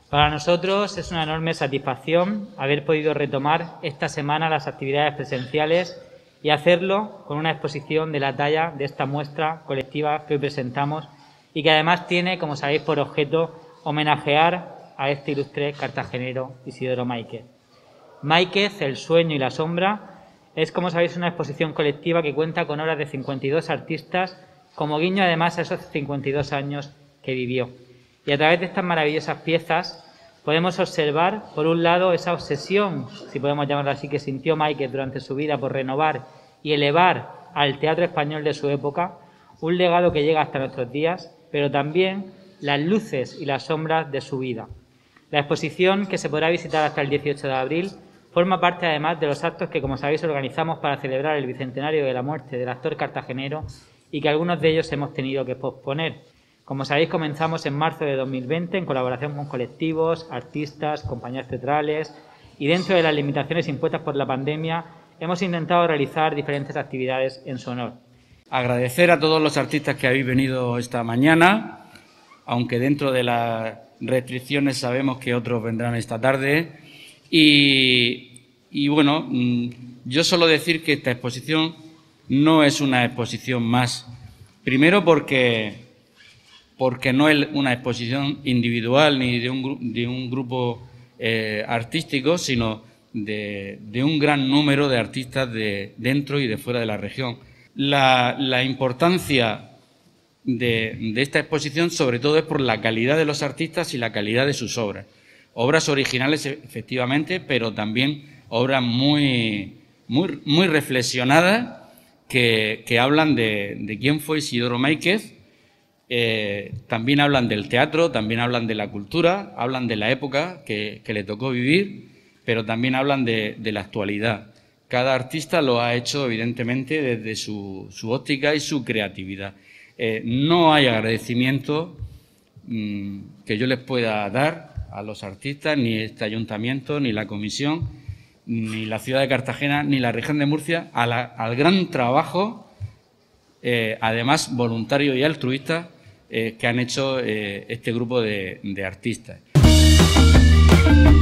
Para nosotros es una enorme satisfacción haber podido retomar esta semana las actividades presenciales y hacerlo con una exposición de la talla de esta muestra colectiva que hoy presentamos y que además tiene, como sabéis, por objeto homenajear a este ilustre cartagenero Isidoro Máiquez. Máiquez, el sueño y la sombra, es, como sabéis, una exposición colectiva que cuenta con obras de 52 artistas, como guiño además a esos 52 años que vivió. Y a través de estas maravillosas piezas podemos observar, por un lado, esa obsesión, si podemos llamarlo así, que sintió Máiquez durante su vida por renovar y elevar al teatro español de su época, un legado que llega hasta nuestros días, pero también las luces y las sombras de su vida. La exposición, que se podrá visitar hasta el 18 de abril, forma parte además de los actos que, como sabéis, organizamos para celebrar el bicentenario de la muerte del actor cartagenero y que algunos de ellos hemos tenido que posponer. Como sabéis, comenzamos en marzo de 2020 en colaboración con colectivos, artistas, compañías teatrales y dentro de las limitaciones impuestas por la pandemia hemos intentado realizar diferentes actividades en su honor. Agradecer a todos los artistas que habéis venido esta mañana, aunque dentro de las restricciones sabemos que otros vendrán esta tarde. Y bueno, yo solo decir que esta exposición no es una exposición más. Primero porque no es una exposición individual ni de un grupo artístico, sino de un gran número de artistas de dentro y de fuera de la región. La importancia de esta exposición sobre todo es por la calidad de los artistas y la calidad de sus obras. Obras originales, efectivamente, pero también obras muy reflexionadas que hablan de quién fue Isidoro Máiquez. También hablan del teatro, también hablan de la cultura, hablan de la época que le tocó vivir, pero también hablan de la actualidad. Cada artista lo ha hecho, evidentemente, desde su óptica y su creatividad. No hay agradecimiento que yo les pueda dar a los artistas, ni este ayuntamiento, ni la comisión, ni la ciudad de Cartagena, ni la región de Murcia, al gran trabajo, además voluntario y altruista, que han hecho este grupo de artistas.